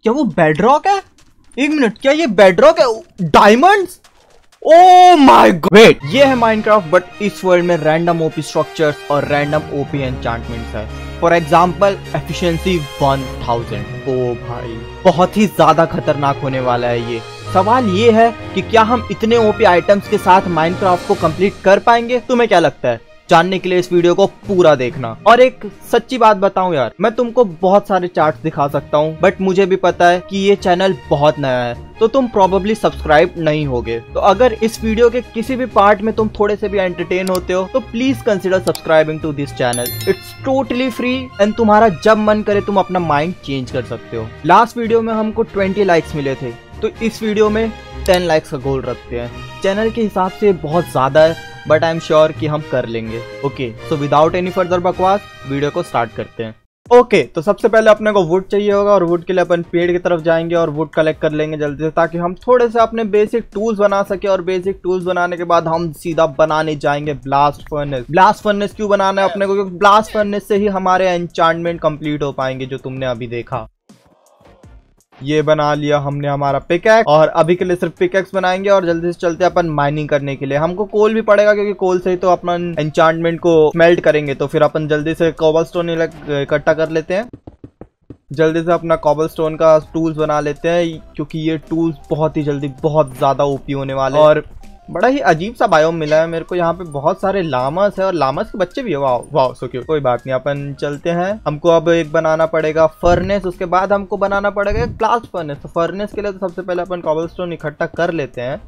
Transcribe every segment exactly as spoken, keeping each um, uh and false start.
क्या वो बेडरॉक है? एक मिनट, क्या ये बेडरॉक है? Diamonds? Oh my god, wait, ये है माइनक्राफ्ट बट इस वर्ल्ड में रैंडम ओपी स्ट्रक्चर्स और रैंडम ओपी एन्चांटमेंट्स है। For example efficiency one thousand. ओ भाई, बहुत ही ज्यादा खतरनाक होने वाला है ये। सवाल ये है कि क्या हम इतने ओपी आइटम्स के साथ माइनक्राफ्ट को कंप्लीट कर पाएंगे? तुम्हें क्या लगता है? जानने के लिए इस वीडियो को पूरा देखना। और एक सच्ची बात बताऊं यार, मैं तुमको बहुत सारे चार्ट्स दिखा सकता हूं, बट मुझे भी पता है कि ये चैनल बहुत नया है, तो तुम प्रोबेबली सब्सक्राइब नहीं होगे। तो अगर इस वीडियो के किसी भी पार्ट में तुम थोड़े से भी एंटरटेन होते हो तो please consider subscribing to this channel. It's totally free and तुम्हारा जब मन करे तुम अपना माइंड चेंज कर सकते हो। लास्ट वीडियो में हमको ट्वेंटी लाइक्स मिले थे, तो इस वीडियो में टेन लाइक्स का गोल रखते हैं। चैनल के हिसाब से बहुत ज्यादा है, बट आई एम श्योर कि हम कर लेंगे। Okay, so without any further बकवास वीडियो को स्टार्ट करते हैं। ओके okay, तो सबसे पहले अपने को वुड चाहिए होगा और वुड के लिए अपन पेड़ की तरफ जाएंगे और वुड कलेक्ट कर लेंगे जल्दी से, ताकि हम थोड़े से अपने बेसिक टूल्स बना सके। और बेसिक टूल्स बनाने के बाद हम सीधा बनाने जाएंगे ब्लास्ट फर्नेस। ब्लास्ट फर्नेस क्यों बनाना है अपने को? क्योंकि ब्लास्ट फर्नेस से ही हमारे एन्चांटमेंट कंप्लीट हो पाएंगे, जो तुमने अभी देखा। ये बना लिया हमने हमारा पिकैक्स, और अभी के लिए सिर्फ पिकैक्स बनाएंगे और जल्दी से चलते हैं अपन माइनिंग करने के लिए। हमको कोल भी पड़ेगा, क्योंकि कोल से ही तो अपन एन्चांटमेंट को स्मेल्ट करेंगे। तो फिर अपन जल्दी से कोबलस्टोन इकट्ठा कर लेते हैं। जल्दी से अपना कोबलस्टोन का टूल्स बना लेते हैं, क्योंकि ये टूल्स बहुत ही जल्दी बहुत ज्यादा ओपी होने वाले हैं। और बड़ा ही अजीब सा बायोम मिला है मेरे को। यहाँ पे बहुत सारे लामस है और लामस के बच्चे भी है। वाह वाह, सो क्यूट। कोई बात नहीं, अपन चलते हैं। हमको अब एक बनाना पड़ेगा फर्नेस, उसके बाद हमको बनाना पड़ेगा एक ब्लास्ट फर्नेस। तो फर्नेस के लिए तो सबसे पहले अपन कोबलस्टोन इकट्ठा कर लेते हैं।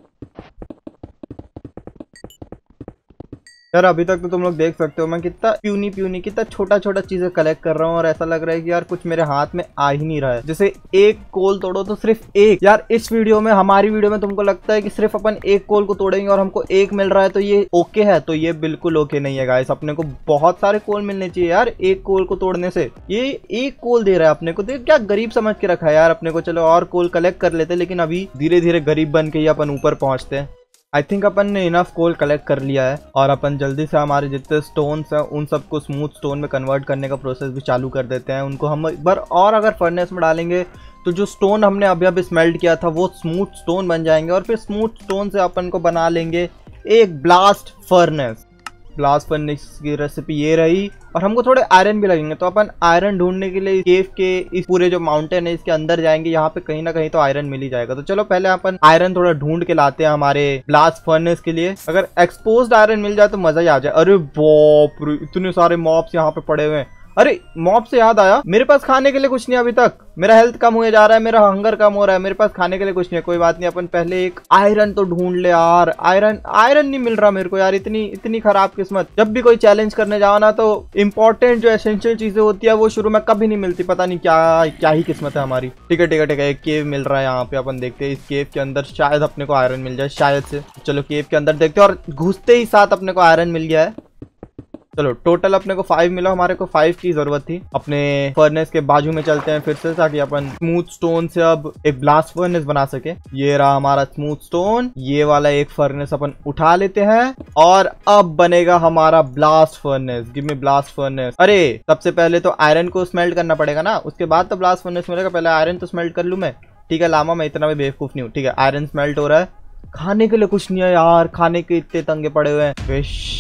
यार अभी तक तो तुम लोग देख सकते हो मैं कितना प्यूनी प्यूनी कितना छोटा छोटा चीजें कलेक्ट कर रहा हूँ, और ऐसा लग रहा है कि यार कुछ मेरे हाथ में आ ही नहीं रहा है। जैसे एक कोल तोड़ो तो सिर्फ एक। यार इस वीडियो में, हमारी वीडियो में तुमको लगता है कि सिर्फ अपन एक कोल को तोड़ेंगे और हमको एक मिल रहा है तो ये ओके है? तो ये बिल्कुल ओके नहीं है गाइस। अपने को बहुत सारे कोल मिलने चाहिए यार एक कोल को तोड़ने से। ये एक कोल दे रहा है अपने को, देख क्या गरीब समझ के रखा है यार अपने को। चलो और कोल कलेक्ट कर लेते, लेकिन अभी धीरे धीरे गरीब बन के ही अपन ऊपर पहुंचते हैं। आई थिंक अपन ने इनफ कोल कलेक्ट कर लिया है, और अपन जल्दी से हमारे जितने स्टोन्स हैं उन सबको स्मूथ स्टोन में कन्वर्ट करने का प्रोसेस भी चालू कर देते हैं। उनको हम एक बार और अगर फर्नेस में डालेंगे तो जो स्टोन हमने अभी अभी स्मेल्ट किया था वो स्मूथ स्टोन बन जाएंगे, और फिर स्मूथ स्टोन से अपन को बना लेंगे एक ब्लास्ट फर्नेस। ब्लास्ट फर्नेस की रेसिपी ये रही, और हमको थोड़े आयरन भी लगेंगे। तो अपन आयरन ढूंढने के लिए केव के इस पूरे जो माउंटेन है इसके अंदर जाएंगे। यहाँ पे कहीं ना कहीं तो आयरन मिल ही जाएगा। तो चलो पहले अपन आयरन थोड़ा ढूंढ के लाते हैं हमारे ब्लास्ट फर्नेस के लिए। अगर एक्सपोज्ड आयरन मिल जाए तो मजा ही आ जाए। अरे बाप रे, इतने सारे मॉब्स यहाँ पे पड़े हुए हैं। अरे मॉब से याद आया, मेरे पास खाने के लिए कुछ नहीं अभी तक। मेरा हेल्थ कम हुए जा रहा है, मेरा हंगर कम हो रहा है, मेरे पास खाने के लिए कुछ नहीं है। कोई बात नहीं, अपन पहले एक आयरन तो ढूंढ ले यार। आयरन आयरन नहीं मिल रहा मेरे को यार, इतनी इतनी खराब किस्मत। जब भी कोई चैलेंज करने जाओ ना तो इंपॉर्टेंट जो एसेंशियल चीजें होती है वो शुरू में कभी नहीं मिलती। पता नहीं क्या क्या ही किस्मत है हमारी। ठीक है ठीक है ठीक है, एक केव मिल रहा है यहाँ पे। अपन देखते हैं इस केव के अंदर शायद अपने को आयरन मिल जाए, शायद से। चलो केव के अंदर देखते हैं, और घुसते ही साथ अपने को आयरन मिल गया है। चलो टोटल अपने को फाइव मिला, हमारे को फाइव की जरूरत थी। अपने फर्नेस के बाजू में चलते हैं फिर से, ताकि अपन स्मूथ स्टोन से अब एक ब्लास्ट फर्नेस बना सके। ये रहा हमारा स्मूथ स्टोन। ये वाला एक फर्नेस अपन उठा लेते हैं, और अब बनेगा हमारा blast furnace. Give me blast furnace. अरे सबसे पहले तो आयरन को स्मेल्ट करना पड़ेगा ना, उसके बाद तो ब्लास्ट फर्नेस मिलेगा। पहले आयरन तो स्मेल्ट कर लूं मैं। ठीक है लामा, मैं इतना भी बेवकूफ नहीं हूँ। ठीक है आयरन स्मेल्ट हो रहा है। खाने के लिए कुछ नहीं है यार, खाने के इतने तंगे पड़े हुए हैं। फिश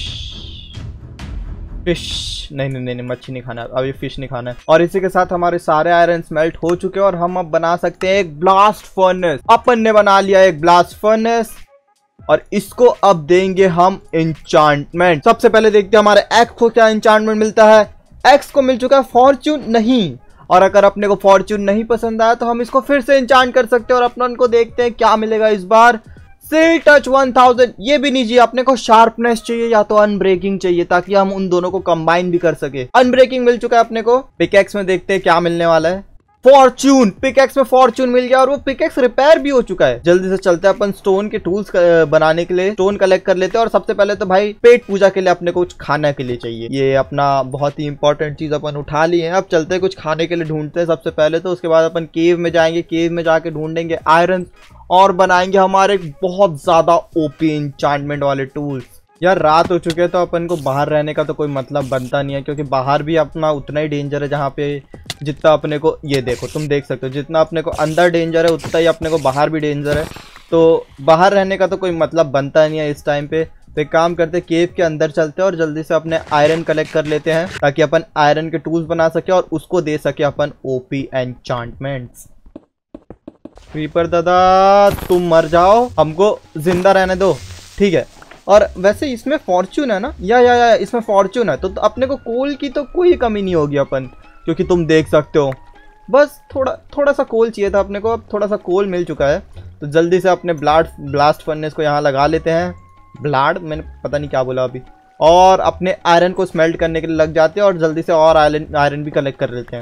फिश नहीं नहीं नहीं, नहीं मच्छी नहीं खाना, अभी फिश नहीं खाना है। और इसी के साथ हमारे सारे आयरन स्मेल्ट हो चुके हैं, और हम अब बना सकते हैं एक ब्लास्ट फर्नेस। अपन ने बना लिया एक ब्लास्ट फर्नेस, और इसको अब देंगे हम एन्चांटमेंट। सबसे पहले देखते हैं हमारे एक्स को क्या एन्चांटमेंट मिलता है। एक्स को मिल चुका है फॉर्च्यून नहीं, और अगर अपने को फॉर्च्यून नहीं पसंद आया तो हम इसको फिर से एन्चांट कर सकते हैं। और अपन को देखते हैं क्या मिलेगा इस बार। Silk touch one thousand. ये भी नहीं चाहिए अपने को, शार्पनेस चाहिए या तो अनब्रेकिंग चाहिए, ताकि हम उन दोनों को कंबाइन भी कर सके। अनब्रेकिंग मिल चुका है अपने को। पिकैक्स में देखते हैं क्या मिलने वाला है। फॉर्च्यून, पिकैक्स में फॉर्च्यून मिल गया, और वो पिकैक्स रिपेयर भी हो चुका है। जल्दी से चलते हैं अपन स्टोन के टूल्स बनाने के लिए स्टोन कलेक्ट कर लेते हैं। और सबसे पहले तो भाई पेट पूजा के लिए अपने को कुछ खाने के लिए चाहिए। ये अपना बहुत ही इंपॉर्टेंट चीज अपन उठा लिए हैं। अब चलते हैं कुछ खाने के लिए ढूंढते हैं सबसे पहले तो। उसके बाद अपन केव में जाएंगे, केव में जाके ढूंढेंगे आयरन, और बनाएंगे हमारे बहुत ज्यादा ओपी एन्चांटमेंट वाले टूल्स। यार रात हो चुकी है तो अपन को बाहर रहने का तो कोई मतलब बनता नहीं है, क्योंकि बाहर भी अपना उतना ही डेंजर है जहाँ पे जितना अपने को, ये देखो तुम देख सकते हो, जितना अपने को अंदर डेंजर है उतना ही अपने को बाहर भी डेंजर है। तो बाहर रहने का तो कोई मतलब बनता नहीं है इस टाइम पे। तो एक काम करते हैं, केव के अंदर चलते हैं और जल्दी से अपने आयरन कलेक्ट कर लेते हैं ताकि अपन आयरन के टूल्स बना सके और उसको दे सके अपन ओपी एन्चांटमेंट्स। क्रीपर दादा तुम मर जाओ, हमको जिंदा रहने दो, ठीक है। और वैसे इसमें फॉर्च्यून है ना, या या या इसमें फॉर्च्यून है तो, तो अपने को कोल की तो कोई कमी नहीं होगी अपन, क्योंकि तुम देख सकते हो बस थोड़ा थोड़ा सा कोल चाहिए था अपने को। अब थोड़ा सा कोल मिल चुका है तो जल्दी से अपने ब्लाड ब्लास्ट फर्नेस को यहाँ लगा लेते हैं। ब्लाड मैंने पता नहीं क्या बोला अभी। और अपने आयरन को स्मेल्ट करने के लिए लग जाते हैं और जल्दी से और आयरन आयरन भी कलेक्ट कर लेते हैं।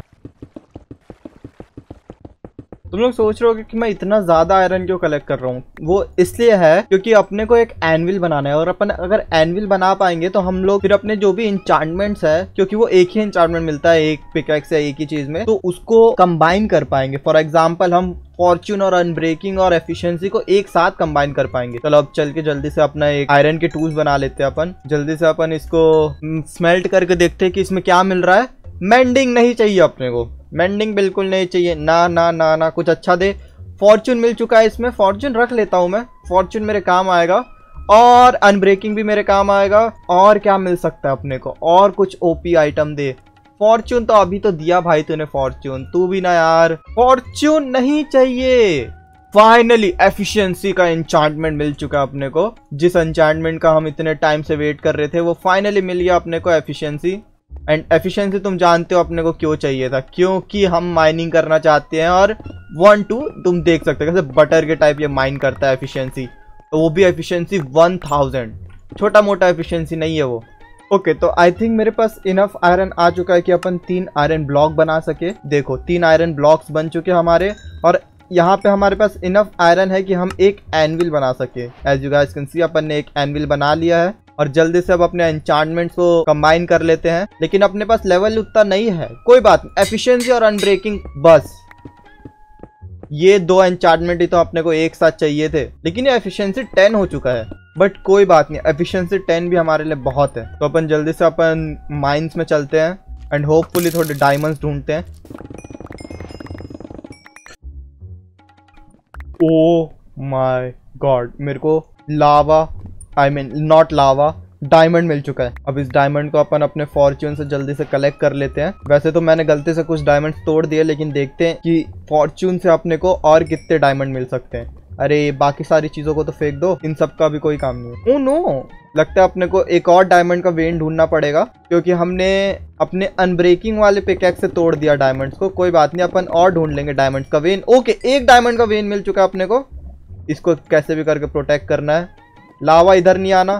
तुम लोग सोच रहे हो कि मैं इतना ज़्यादा आयरन क्यों कलेक्ट कर रहा हूँ, वो इसलिए है क्योंकि अपने को एक एनविल बनाना है और अपन अगर एनविल बना पाएंगे तो हम लोग फिर अपने जो भी इंचार्टमेंट्स है, क्योंकि वो एक ही इंचार्टमेंट मिलता है एक पिकैक्स या एक ही चीज़ में, तो उसको कंबाइन कर पाएंगे। फॉर एग्जाम्पल हम फॉर्च्यून और अनब्रेकिंग और एफिशिएंसी को एक साथ कंबाइन कर पाएंगे। चलो अब चल के जल्दी से अपना एक आयरन के टूल्स बना लेते हैं अपन। जल्दी से अपन इसको स्मेल्ट करके देखते हैं कि इसमें क्या मिल रहा है। मेंडिंग नहीं चाहिए अपने को, मेंडिंग बिल्कुल नहीं चाहिए, ना ना ना ना, कुछ अच्छा दे। फॉर्च्यून मिल चुका है इसमें, फॉर्च्यून रख लेता हूँ मैं, फॉर्च्यून मेरे काम आएगा और अनब्रेकिंग भी मेरे काम आएगा। और क्या मिल सकता है अपने को, और कुछ ओपी आइटम दे। फॉर्च्यून तो अभी तो दिया भाई तूने, फॉर्च्यून तू भी ना यार, फॉर्च्यून नहीं चाहिए। फाइनली एफिशिएंसी का एन्चांटमेंट मिल चुका है अपने को, जिस एन्चांटमेंट का हम इतने टाइम से वेट कर रहे थे वो फाइनली मिल गया अपने को, एफिशिएंसी। एंड एफिशिएंसी तुम जानते हो अपने को क्यों चाहिए था, क्योंकि हम माइनिंग करना चाहते हैं और वन टू तुम देख सकते हो कैसे बटर के टाइप ये माइन करता है एफिशिएंसी, तो वो भी एफिशिएंसी वन थाउजेंड, छोटा मोटा एफिशिएंसी नहीं है वो। ओके okay, तो आई थिंक मेरे पास इनफ आयरन आ चुका है कि अपन तीन आयरन ब्लॉक बना सके। देखो तीन आयरन ब्लॉक्स बन चुके हमारे और यहाँ पे हमारे पास इनफ आयरन है कि हम एक एनविल बना सके। As you guys can see अपन ने एक एनविल बना लिया है और जल्दी से अब अपने एन्चांटमेंट्स को कंबाइन कर लेते हैं। लेकिन अपने पास लेवल उतना नहीं है, कोई बात नहीं, एफिशिएंसी और अनब्रेकिंग बस ये दो एन्चांटमेंट ही तो अपने को एक साथ चाहिए थे, लेकिन ये एफिशिएंसी टेन हो चुका है। बट कोई बात नहीं, एफिशिएंसी टेन भी हमारे लिए बहुत है। तो अपन जल्दी से अपन माइंस में चलते हैं एंड होपफुली थोड़े डायमंड्स ढूंढते हैं। ओ माय गॉड, मेरे को lava I mean not lava diamond मिल चुका है। अब इस डायमंड को अपन अपने फॉर्च्यून से जल्दी से कलेक्ट कर लेते हैं। वैसे तो मैंने गलती से कुछ डायमंड तोड़ दिए, लेकिन देखते हैं कि फॉर्च्यून से अपने को और कितने डायमंड मिल सकते हैं। अरे बाकी सारी चीजों को तो फेंक दो, इन सब का भी कोई काम नहीं है। ओह नो, लगता है अपने को एक और डायमंड का वेन ढूंढना पड़ेगा, क्योंकि हमने अपने अनब्रेकिंग वाले पिकैक्स से तोड़ दिया डायमंड्स को। कोई बात नहीं, अपन और ढूंढ लेंगे डायमंड्स का वेन। ओके, एक डायमंड का वेन मिल चुका है अपने को, इसको कैसे भी करके प्रोटेक्ट करना है। लावा इधर नहीं आना,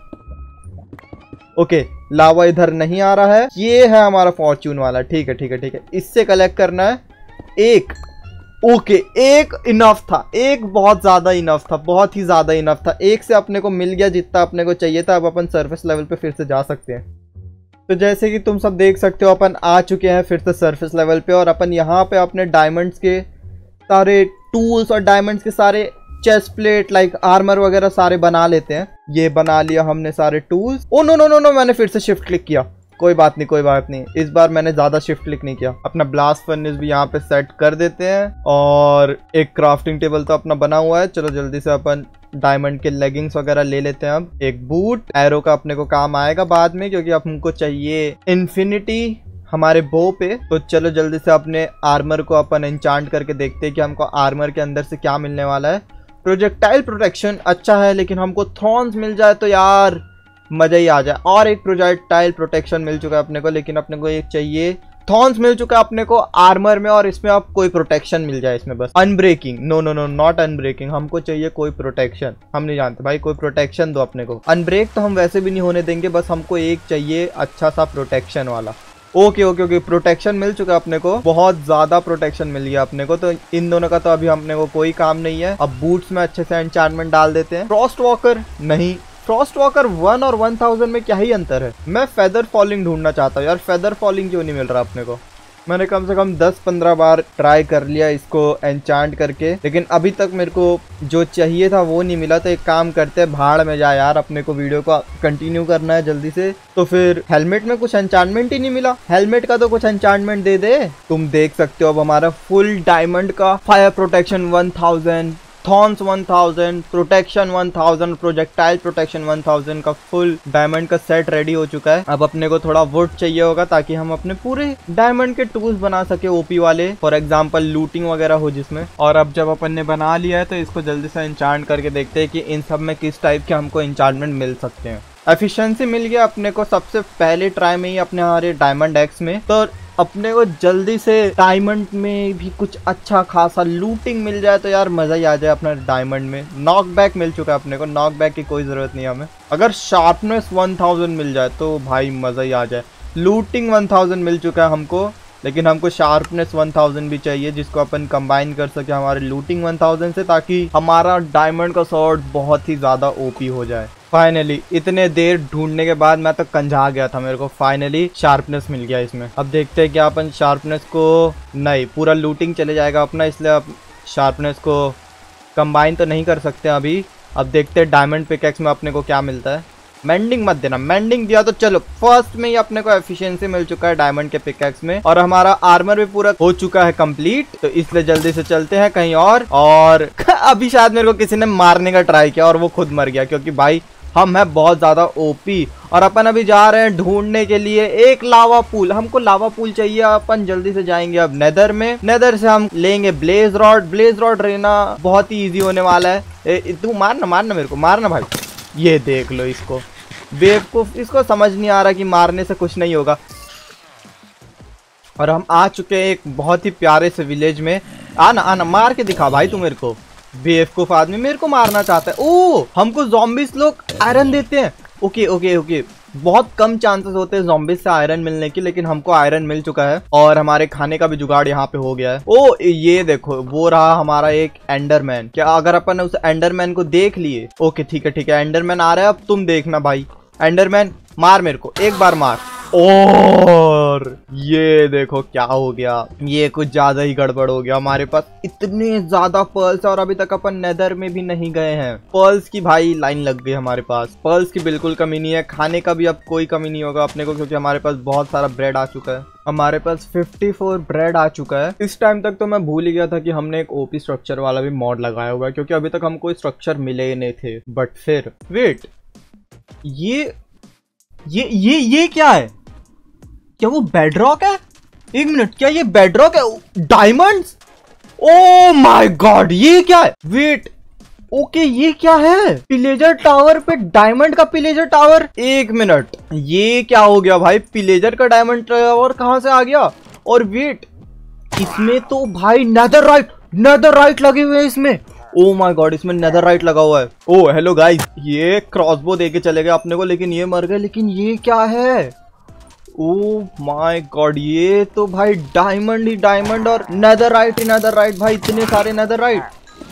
ओके okay, लावा इधर नहीं आ रहा है। ये है हमारा फॉर्च्यून वाला, ठीक है ठीक है ठीक है, इससे कलेक्ट करना है एक। ओके okay, एक इनफ था, एक बहुत ज्यादा इनफ था, बहुत ही ज्यादा इनफ था। एक से अपने को मिल गया जितना अपने को चाहिए था। अब अपन सरफेस लेवल पे फिर से जा सकते हैं। तो जैसे कि तुम सब देख सकते हो अपन आ चुके हैं फिर से सरफेस लेवल पे और अपन यहाँ पे अपने डायमंड्स के सारे टूल्स और डायमंड्स के सारे चेस्ट प्लेट लाइक आर्मर वगैरह सारे बना लेते हैं। ये बना लिया हमने सारे tools. Oh no no no no, मैंने फिर से शिफ्ट क्लिक किया। कोई बात नहीं कोई बात नहीं, इस बार मैंने ज्यादा शिफ्ट क्लिक नहीं किया। अपना ब्लास्ट फर्नेस भी यहाँ पे सेट कर देते हैं और एक क्राफ्टिंग टेबल तो अपना बना हुआ है। चलो जल्दी से अपन डायमंड के लेगिंग्स वगैरह ले लेते हैं। अब एक बूट, एरो का अपने को काम आएगा बाद में, क्योंकि अब हमको चाहिए इन्फिनिटी हमारे बो पे। तो चलो जल्दी से अपने आर्मर को अपन एन्चांट करके देखते हैं कि हमको आर्मर के अंदर से क्या मिलने वाला है। प्रोजेक्टाइल प्रोटेक्शन अच्छा है, लेकिन हमको थ्रॉन्स मिल जाए तो यार मजा ही आ जाए। और एक प्रोजेक्टाइल प्रोटेक्शन मिल चुका है अपने को, लेकिन अपने को एक चाहिए थॉर्न्स मिल चुका है अपने को आर्मर में, और इसमें अब कोई प्रोटेक्शन मिल जाए इसमें बस। Unbreaking, no no no not unbreaking, हमको चाहिए कोई प्रोटेक्शन। हम नहीं जानते भाई, कोई प्रोटेक्शन दो अपने को। अनब्रेक तो हम वैसे भी नहीं होने देंगे, बस हमको एक चाहिए अच्छा सा प्रोटेक्शन वाला। ओके ओके ओके, प्रोटेक्शन मिल चुका है अपने को, बहुत ज्यादा प्रोटेक्शन मिल गया अपने को। तो इन दोनों का तो अभी अपने को कोई काम नहीं है। अब बूट्स में अच्छे से एन्चांटमेंट डाल देते हैं। फ्रॉस्ट वॉकर नहीं, फ्रॉस्ट वॉकर वन और वन थाउजेंड में क्या ही अंतर है। मैं फेदर फॉलिंग ढूंढना चाहता हूँ यार, फेदर फॉलिंग क्यों नहीं मिल रहा अपने को। मैंने कम से कम दस पंद्रह बार ट्राई कर लिया इसको एन्चांट करके, लेकिन अभी तक मेरे को जो चाहिए था वो नहीं मिला। तो एक काम करते हैं, भाड़ में जा यार, अपने को वीडियो को कंटिन्यू करना है जल्दी से। तो फिर हेलमेट में कुछ एन्चांटमेंट ही नहीं मिला, हेलमेट का तो कुछ एन्चांटमेंट दे दे। तुम देख सकते हो अब हमारा फुल डायमंड का fire protection one thousand, thorns one thousand, protection one thousand, projectile protection one thousand का फुल डायमंड का सेट रेडी हो चुका है। अब अपने को थोड़ा वुड चाहिए होगा ताकि हम अपने पूरे डायमंड के टूल्स बना सके ओपी वाले, फॉर एग्जांपल लूटिंग वगैरह हो जिसमें। और अब जब अपन ने बना लिया है तो इसको जल्दी से एन्चांट करके देखते हैं कि इन सब में किस टाइप के हमको एन्चांटमेंट मिल सकते हैं। एफिशिएंसी मिल गया अपने को सबसे पहले ट्राई में ही अपने हमारे डायमंड एक्स में। तो अपने को जल्दी से डायमंड में भी कुछ अच्छा खासा लूटिंग मिल जाए तो यार मजा ही आ जाए अपना डायमंड में। नॉक बैक मिल चुका है अपने को, नॉक बैक की कोई जरूरत नहीं है हमें। अगर शार्पनेस वन थाउजेंड मिल जाए तो भाई मजा ही आ जाए। लूटिंग वन थाउजेंड मिल चुका है हमको, लेकिन हमको शार्पनेस वन थाउजेंड भी चाहिए जिसको अपन कंबाइन कर सके हमारे लूटिंग वन थाउजेंड से, ताकि हमारा डायमंड का स्वॉर्ड बहुत ही ज्यादा ओपी हो जाए। फाइनली इतने देर ढूंढने के बाद मैं तो कंझा गया था, मेरे को फाइनली शार्पनेस मिल गया इसमें। अब देखते हैं क्या अपन शार्पनेस को, नहीं पूरा लूटिंग चले जाएगा अपना, इसलिए अब शार्पनेस को कंबाइन तो नहीं कर सकते अभी। अब देखते हैं डायमंड पिकैक्स में अपने को क्या मिलता है। मेंडिंग मत देना, मेंडिंग दिया तो चलो फर्स्ट में ही अपने को एफिशिएंसी मिल चुका है डायमंड के पिकैक्स में, और हमारा आर्मर भी पूरा हो चुका है कंप्लीट। तो इसलिए जल्दी से चलते हैं कहीं और। और अभी शायद मेरे को किसी ने मारने का ट्राई किया और वो खुद मर गया, क्योंकि भाई हम है बहुत ज्यादा ओपी। और अपन अभी जा रहे हैं ढूंढने के लिए एक लावा पूल, हमको लावा पूल चाहिए। अपन जल्दी से जाएंगे अब नेदर में, नेदर से हम लेंगे ब्लेज रॉड। ब्लेज रॉड रहना बहुत ही इजी होने वाला है। ए, तू मारना मारना मेरे को मारना भाई। ये देख लो इसको, बेवकूफ, इसको समझ नहीं आ रहा कि मारने से कुछ नहीं होगा। और हम आ चुके हैं एक बहुत ही प्यारे से विलेज में। आना आना, मार के दिखा भाई तू मेरे को। बेवकूफ आदमी मेरे को मारना चाहता है। ओ हमको ज़ॉम्बीज़ लोग आयरन देते हैं। ओके ओके ओके, बहुत कम चांसेस होते हैं ज़ॉम्बीज़ से आयरन मिलने की, लेकिन हमको आयरन मिल चुका है और हमारे खाने का भी जुगाड़ यहाँ पे हो गया है। ओ ये देखो, वो रहा हमारा एक एंडरमैन। क्या अगर अपन उस एंडरमैन को देख लिए? ओके ठीक है ठीक है, एंडरमैन आ रहा है, अब तुम देखना भाई। एंडरमैन मार मेरे को, एक बार मार। और ये देखो क्या हो गया, ये कुछ ज्यादा ही गड़बड़ हो गया। हमारे पास इतने ज्यादा पर्ल्स और अभी तक अपन नेदर में भी नहीं गए हैं। पर्ल्स की भाई लाइन लग गई हमारे पास, पर्ल्स की बिल्कुल कमी नहीं है। खाने का भी अब कोई कमी नहीं होगा अपने को, क्योंकि हमारे पास बहुत सारा ब्रेड आ चुका है। हमारे पास चौवन ब्रेड आ चुका है। इस टाइम तक तो मैं भूल ही गया था कि हमने एक ओपी स्ट्रक्चर वाला भी मॉड लगाया हुआ है, क्योंकि अभी तक हमको स्ट्रक्चर मिले ही नहीं थे। बट फिर वेट, ये ये ये ये क्या है? क्या वो बेडरॉक है? एक मिनट, क्या ये बेडरॉक है? डायमंड्स? ओ माय गॉड, ये क्या है? वेट, ओके ये क्या है? पिलेजर टावर पे डायमंड का पिलेजर टावर। एक मिनट, ये क्या हो गया भाई? पिलेजर का डायमंड टावर कहां से आ गया? और वेट, इसमें तो भाई नेदरराइट नेदरराइट लगे हुए हैं इसमें। ओ माय गॉड, इसमें नेदरराइट लगा हुआ है। ओ हेलो गाइस, ये क्रॉसबो देके चले गए अपने को, लेकिन ये मर गए। लेकिन ये क्या है? ओ माय गॉड, ये तो भाई डायमंड ही डायमंड और नेदरराइट ही नेदरराइट। भाई इतने सारे नेदरराइट।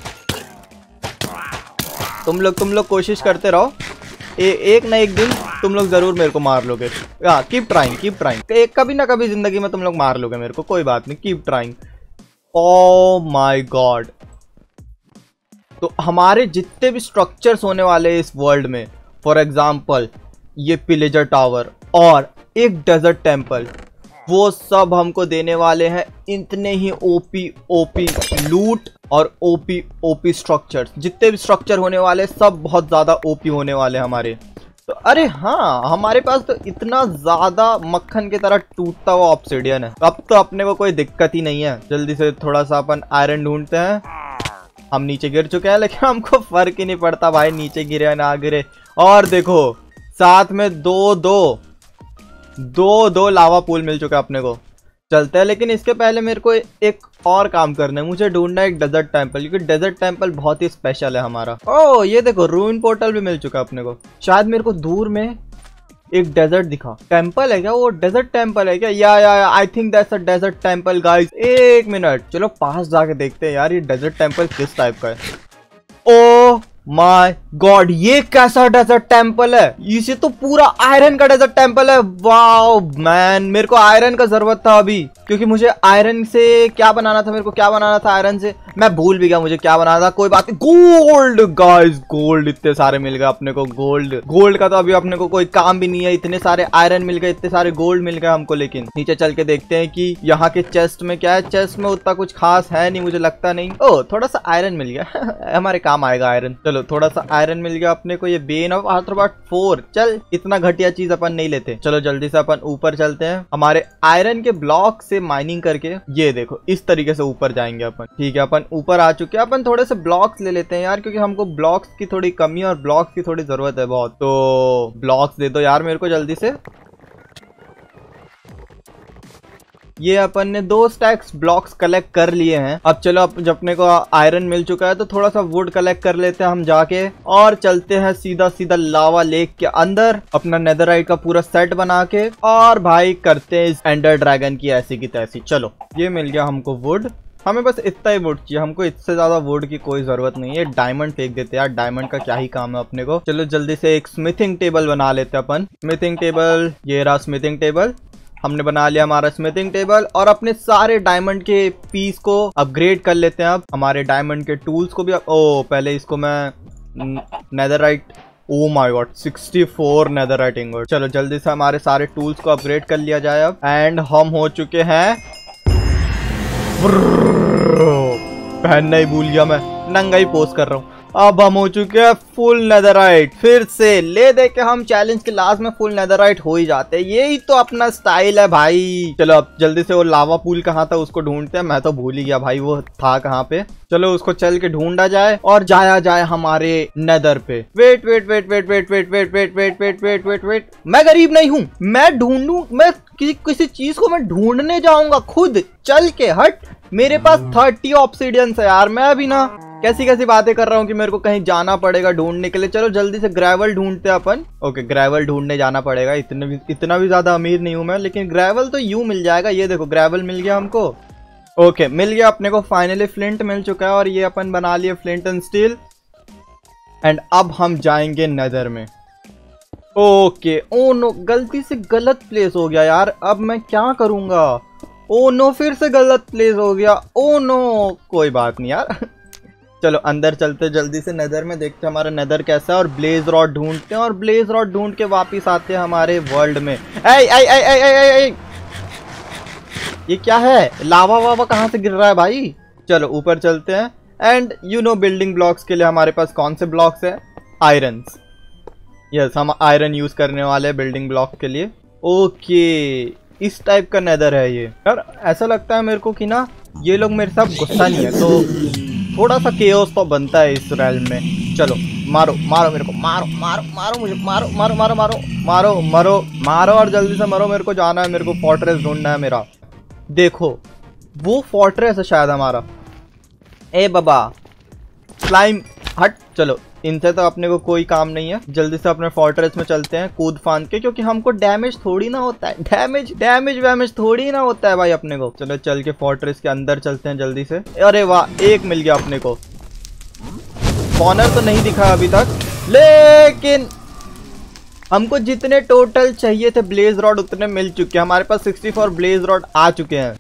तुम लोग तुम लोग कोशिश करते रहो, ए, एक ना एक दिन तुम लोग जरूर मेरे को मार लोगे। हाँ, कीप ट्राइंग कीप ट्राइंग। एक कभी ना कभी जिंदगी में तुम लोग मार लोगे मेरे को, कोई बात नहीं, keep trying. Oh my god, तो हमारे जितने भी स्ट्रक्चर्स होने वाले हैं इस वर्ल्ड में, फॉर एग्जाम्पल ये पिलेजर टावर और एक डेजर्ट टेम्पल, वो सब हमको देने वाले हैं इतने ही ओपी ओपी लूट और ओपी ओपी स्ट्रक्चर्स। जितने भी स्ट्रक्चर होने वाले सब बहुत ज़्यादा ओपी होने वाले हमारे। तो अरे हाँ, हमारे पास तो इतना ज़्यादा मक्खन की तरह टूटता हुआ ऑब्सिडियन है। अब तो अपने को कोई दिक्कत ही नहीं है। जल्दी से थोड़ा सा अपन आयरन ढूंढते हैं। हम नीचे गिर चुके हैं, लेकिन हमको फर्क ही नहीं पड़ता भाई, नीचे गिरे या ना गिरे। और देखो साथ में दो दो दो दो लावा पूल मिल चुका है अपने को। चलते हैं, लेकिन इसके पहले मेरे को एक और काम करना है। मुझे ढूंढना है एक डेजर्ट टेम्पल, क्योंकि डेजर्ट टेम्पल बहुत ही स्पेशल है हमारा। ओह ये देखो, रूइन पोर्टल भी मिल चुका है अपने को। शायद मेरे को दूर में एक डेजर्ट दिखा। टेम्पल है क्या? वो डेजर्ट टेम्पल है क्या? Yeah yeah I think that's a desert temple guys. एक मिनट, चलो पास जाके देखते हैं यार ये डेजर्ट टेम्पल किस टाइप का है। ओ माय गॉड, ये कैसा डेजर्ट टेम्पल है? इसे तो पूरा आयरन का डेजर्ट टेम्पल है। वाओ मैन, मेरे को आयरन का जरूरत था अभी, क्योंकि मुझे आयरन से क्या बनाना था, मेरे को क्या बनाना था आयरन से, मैं भूल भी गया मुझे क्या बनाना था। कोई बात नहीं। गोल्ड गाइस, गोल्ड इतने सारे मिल गए अपने को। गोल्ड गोल्ड का तो अभी अपने को कोई काम भी नहीं है। इतने सारे आयरन मिल गए, इतने सारे गोल्ड मिल गए हमको। लेकिन नीचे चल के देखते हैं कि यहाँ के चेस्ट में क्या है। चेस्ट में उतना कुछ खास है नहीं, मुझे लगता नहीं। ओ, थोड़ा सा आयरन मिल गया हमारे काम आएगा आयरन। चलो, थोड़ा सा आयरन मिल गया अपने को। ये बेन ऑफ आर्थ्रोबाट फोर, चल इतना घटिया चीज अपन नहीं लेते। चलो जल्दी से अपन ऊपर चलते हैं। हमारे आयरन के ब्लॉक से माइनिंग करके, ये देखो इस तरीके से ऊपर जाएंगे अपन। ठीक है, अपन ऊपर आ चुके हैं। अपन थोड़े से ब्लॉक्स ले लेते हैं यार, क्योंकि हमको ब्लॉक्स की थोड़ी कमी है और ब्लॉक्स की थोड़ी जरूरत है बहुत। तो ब्लॉक्स दे दो यार मेरे को जल्दी से। ये अपन ने दो स्टैक्स ब्लॉक्स कलेक्ट कर लिए हैं। अब चलो, अब जब अपने को आयरन मिल चुका है तो थोड़ा सा वुड कलेक्ट कर लेते हैं हम जाके, और चलते हैं सीधा सीधा लावा लेक के अंदर अपना नेदरराइट का पूरा सेट बना के, और भाई करते हैं इस एंडर ड्रैगन की ऐसी की तैसी। चलो, ये मिल गया हमको वुड। हमें बस इतना ही वुड चाहिए, हमको इससे ज्यादा वुड की कोई जरूरत नहीं है। डायमंड फेंक देते हैं यार, डायमंड का क्या ही काम है अपने को। चलो जल्दी से एक स्मिथिंग टेबल बना लेते हैं अपन। स्मिथिंग टेबल, ये रहा स्मिथिंग टेबल। हमने बना लिया हमारा स्मिथिंग टेबल, और अपने सारे डायमंड के पीस को अपग्रेड कर लेते हैं। अब हमारे डायमंड के टूल्स को भी, ओ पहले इसको मैं netherite, oh my god sixty four netherite ingot. चलो जल्दी से हमारे सारे टूल्स को अपग्रेड कर लिया जाए अब। एंड हम हो चुके हैं, पहनना ही भूल गया मैं, नंगा ही पोस्ट कर रहा हूँ। अब हम हो चुके हैं फुल नेदरराइट। फिर से ले दे के हम चैलेंज के लास्ट में फुल नेदरराइट हो ही जाते हैं। यही तो अपना स्टाइल है भाई। चलो अब जल्दी से वो लावा पूल कहाँ था उसको ढूंढते हैं। मैं तो भूल ही गया भाई वो था कहाँ पे। चलो उसको चल के ढूंढा जाए और जाया जाए हमारे नेदर पे। Wait wait wait wait wait wait wait wait wait wait wait wait wait मैं गरीब नहीं हूँ, मैं ढूंढू, मैं किसी किसी चीज को मैं ढूंढने जाऊंगा खुद चल के। हट, मेरे पास थर्टी ऑब्सीडियंस है यार। मैं अभी ना कैसी कैसी बातें कर रहा हूँ कि मेरे को कहीं जाना पड़ेगा ढूंढने के लिए। चलो जल्दी से ग्रेवल ढूंढते हैं अपन। ओके, ग्रेवल ढूंढने जाना पड़ेगा। इतने भी इतना भी ज्यादा अमीर नहीं हूं मैं, लेकिन ग्रेवल तो यूं मिल जाएगा। ये देखो ग्रेवल मिल गया हमको। ओके, मिल गया अपने को फाइनली। फ्लिंट मिल चुका है और ये अपन बना लिए फ्लिंट एंड स्टील। एंड अब हम जाएंगे नेदर में। ओके, ओ नो, गलती से गलत प्लेस हो गया यार। अब मैं क्या करूंगा? ओ नो, फिर से गलत प्लेस हो गया। ओ नो, कोई बात नहीं यार चलो अंदर चलते जल्दी से नेदर में, देखते हैं हमारा नेदर कैसा है, और ब्लेज रॉड ढूंढते हैं, और ब्लेज रॉड ढूंढ के वापिस आते हैं हमारे वर्ल्ड में। ऐ ऐ ऐ ऐ ऐ ऐ ऐ ये क्या है? लावा वावा कहाँ से गिर रहा है भाई? चलो ऊपर चलते हैं। And you know building blocks के लिए हमारे पास कौन से ब्लॉक्स है? आयरन। यस, हम आयरन यूज करने वाले हैं बिल्डिंग ब्लॉक के लिए। ओके, इस टाइप का नेदर है ये यार। ऐसा लगता है मेरे को कि ना ये लोग मेरे साथ गुस्सा नहीं है, तो थोड़ा सा केओस तो बनता है इस रैल में। चलो मारो मारो मेरे को, मारो मारो मारो मुझे, मारो मारो मारो मारो मारो मारो मारो और जल्दी से मारो। मेरे को जाना है, मेरे को फोर्ट्रेस ढूंढना है मेरा। देखो वो फोर्ट्रेस है शायद हमारा। ए बाबा क्लाइम, हट। चलो इनसे तो अपने को कोई काम नहीं है। जल्दी से अपने फोर्ट्रेस में चलते हैं कूद फांद के, क्योंकि हमको डैमेज थोड़ी ना होता है। डैमेज डैमेज वैमेज थोड़ी ना होता है भाई अपने को। चलो चल के फोर्ट्रेस के अंदर चलते हैं जल्दी से। अरे वाह, एक मिल गया अपने को। स्पॉनर तो नहीं दिखा अभी तक, लेकिन हमको जितने टोटल चाहिए थे ब्लेज रॉड उतने मिल चुके हैं। हमारे पास सिक्सटी फोर ब्लेज रॉड आ चुके हैं।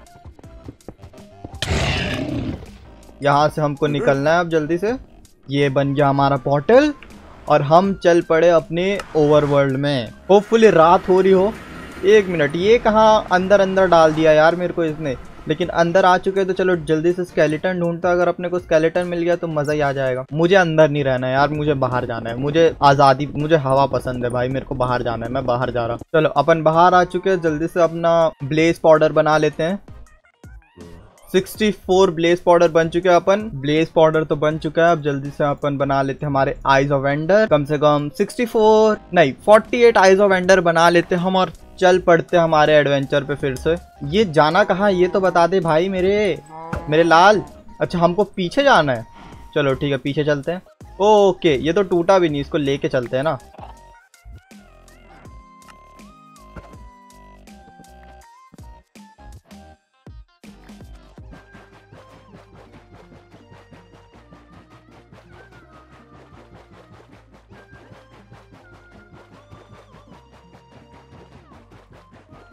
यहां से हमको निकलना है अब जल्दी से। ये बन गया हमारा पोर्टल और हम चल पड़े अपने ओवरवर्ल्ड में। होपफुली रात हो रही हो। एक मिनट, ये कहाँ अंदर अंदर डाल दिया यार मेरे को इसने, लेकिन अंदर आ चुके हैं। तो चलो जल्दी से स्केलेटन ढूंढता। अगर अपने को स्केलेटन मिल गया तो मजा ही आ जाएगा। मुझे अंदर नहीं रहना है यार, मुझे बाहर जाना है। मुझे आज़ादी, मुझे हवा पसंद है भाई, मेरे को बाहर जाना है। मैं बाहर जा रहा हूँ। चलो अपन बाहर आ चुके हैं। जल्दी से अपना ब्लेज पाउडर बना लेते हैं। सिक्सटी फोर ब्लेज पाउडर बन चुके हैं अपन। ब्लेज पाउडर तो बन चुका है। अब जल्दी से अपन बना लेते हैं हमारे आइज ऑफ एंडर। कम से कम सिक्सटी फोर नहीं forty eight eyes of ender बना लेते हैं हम, और चल पड़ते हैं हमारे एडवेंचर पे फिर से। ये जाना कहाँ ये तो बता दे भाई मेरे मेरे लाल। अच्छा हमको पीछे जाना है। चलो ठीक है, पीछे चलते हैं। ओके, ये तो टूटा भी नहीं, इसको लेके चलते हैं ना।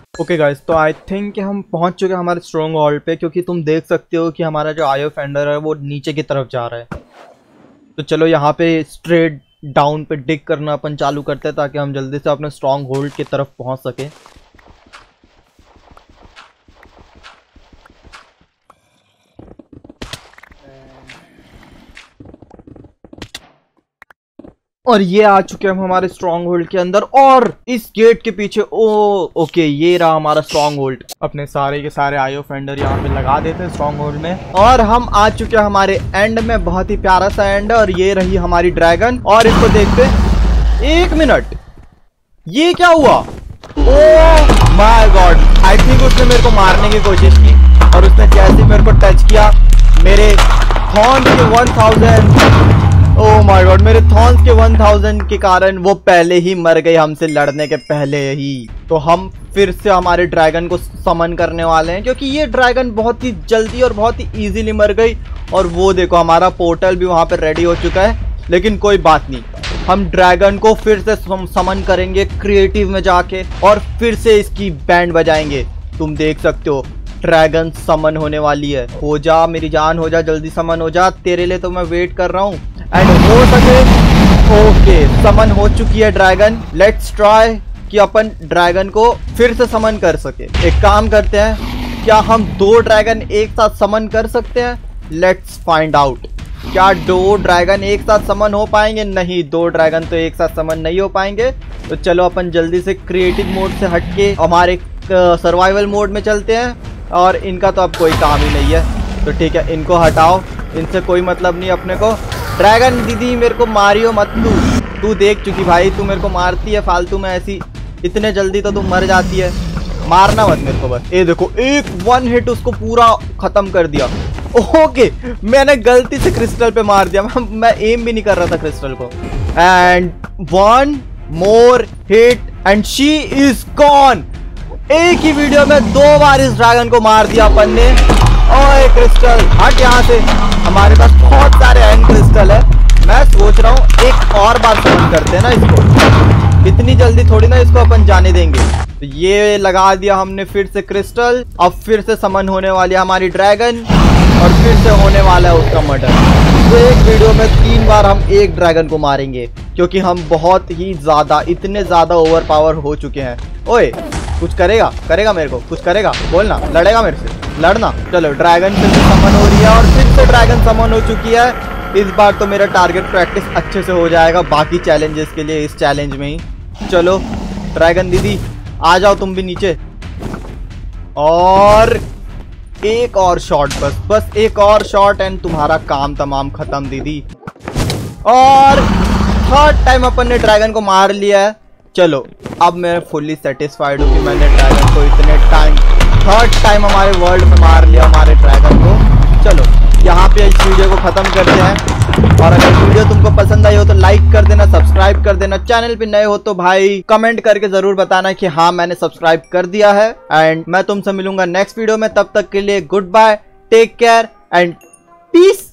ओके गाइस, तो आई थिंक कि हम पहुंच चुके हैं हमारे स्ट्रॉन्ग होल्ड पे, क्योंकि तुम देख सकते हो कि हमारा जो आयो फेंडर है वो नीचे की तरफ जा रहा है। तो चलो यहाँ पे स्ट्रेट डाउन पे डिग करना अपन चालू करते हैं, ताकि हम जल्दी से अपने स्ट्रॉन्ग होल्ड की तरफ पहुंच सके। और ये आ चुके हैं हम हमारे स्ट्रॉन्ग होल्ड के अंदर, और इस गेट के पीछे ओ ओके ये रहा हमारा स्ट्रॉन्ग होल्ड। अपने सारे के सारे आयो फेंडर यहाँ पे लगा देते हैं स्ट्रॉन्ग होल्ड में, और हम आ चुके हैं हमारे एंड में। बहुत ही प्यारा सा एंड है, और ये रही हमारी ड्रैगन। और इसको देखते एक मिनट, ये क्या हुआ? Oh my god, I think उसने मेरे को मारने की कोशिश की, और उसने जैसे मेरे को टच किया, मेरे थॉर्न के one thousand oh my god, मेरे थॉर्न्स के वन थाउजेंड के कारण वो पहले ही मर गई हमसे लड़ने के पहले ही। तो हम फिर से हमारे ड्रैगन को समन करने वाले हैं, क्योंकि ये ड्रैगन बहुत ही जल्दी और बहुत ही इजीली मर गई। और वो देखो हमारा पोर्टल भी वहां पर रेडी हो चुका है, लेकिन कोई बात नहीं, हम ड्रैगन को फिर से समन करेंगे क्रिएटिव में जाके, और फिर से इसकी बैंड बजाएंगे। तुम देख सकते हो ड्रैगन समन होने वाली है। हो जा मेरी जान, हो जा, जल्दी समन हो जा, तेरे लिए तो मैं वेट कर रहा हूँ। एंड हो सके ओके समन हो चुकी है ड्रैगन। लेट्स ट्राई कि अपन ड्रैगन को फिर से समन कर सके। एक काम करते हैं, क्या हम दो ड्रैगन एक साथ समन कर सकते हैं? Let's find out. क्या दो ड्रैगन एक साथ समन हो पाएंगे? नहीं, दो ड्रैगन तो एक साथ समन नहीं हो पाएंगे। तो चलो अपन जल्दी से क्रिएटिव मोड से हटके हमारे सर्वाइवल मोड में चलते हैं, और इनका तो अब कोई काम ही नहीं है। तो ठीक है, इनको हटाओ, इनसे कोई मतलब नहीं अपने को। ड्रैगन दीदी मेरे को मारियो मत, तू तू देख चुकी भाई, तू मेरे को मारती है फालतू में ऐसी, इतने जल्दी तो तू मर जाती है, मारना मत मेरे को बस। ये देखो एक वन हिट उसको पूरा खत्म कर दिया। ओके मैंने गलती से क्रिस्टल पे मार दिया, मैं, मैं एम भी नहीं कर रहा था क्रिस्टल को। And one more hit and she is gone. एक ही वीडियो में दो बार इस ड्रैगन को मार दिया अपन ने। ओए क्रिस्टल हट यहाँ से, हमारे पास बहुत सारे एंड क्रिस्टल है। मैं सोच रहा हूँ एक और बार समन करते हैं ना इसको, इतनी जल्दी थोड़ी ना इसको अपन जाने देंगे। तो ये लगा दिया हमने फिर से क्रिस्टल, अब फिर से समन होने वाली है हमारी ड्रैगन, और फिर से होने वाला है उसका मर्डर। तो एक वीडियो में तीन बार हम एक ड्रैगन को मारेंगे, क्योंकि हम बहुत ही ज्यादा इतने ज्यादा ओवर पावर हो चुके हैं। ओए कुछ करेगा करेगा मेरे को कुछ करेगा, बोलना, लड़ेगा मेरे से, लड़ना। चलो ड्रैगन फिर से समन हो रही है, और फिर से ड्रैगन समन हो चुकी है। इस बार तो मेरा टारगेट प्रैक्टिस अच्छे से हो जाएगा बाकी चैलेंजेस के लिए, इस चैलेंज में ही। चलो ड्रैगन दीदी आ जाओ तुम भी नीचे, और एक और शॉट, बस बस एक और शॉट एंड तुम्हारा काम तमाम खत्म दीदी। और थर्ड टाइम अपन ने ड्रैगन को मार लिया है। चलो अब मैं फुल्ली सेटिस्फाइड हूँ कि मैंने ड्रैगन को इतने टाइम थर्ड टाइम हमारे वर्ल्ड में मार लिया हमारे ड्रैगन को। चलो यहाँ पे इस वीडियो को खत्म करते हैं, और अगर वीडियो तुमको पसंद आई हो तो लाइक कर देना, सब्सक्राइब कर देना, चैनल पे नए हो तो भाई कमेंट करके जरूर बताना कि हाँ मैंने सब्सक्राइब कर दिया है। एंड मैं तुमसे मिलूंगा नेक्स्ट वीडियो में, तब तक के लिए goodbye, take care and piece.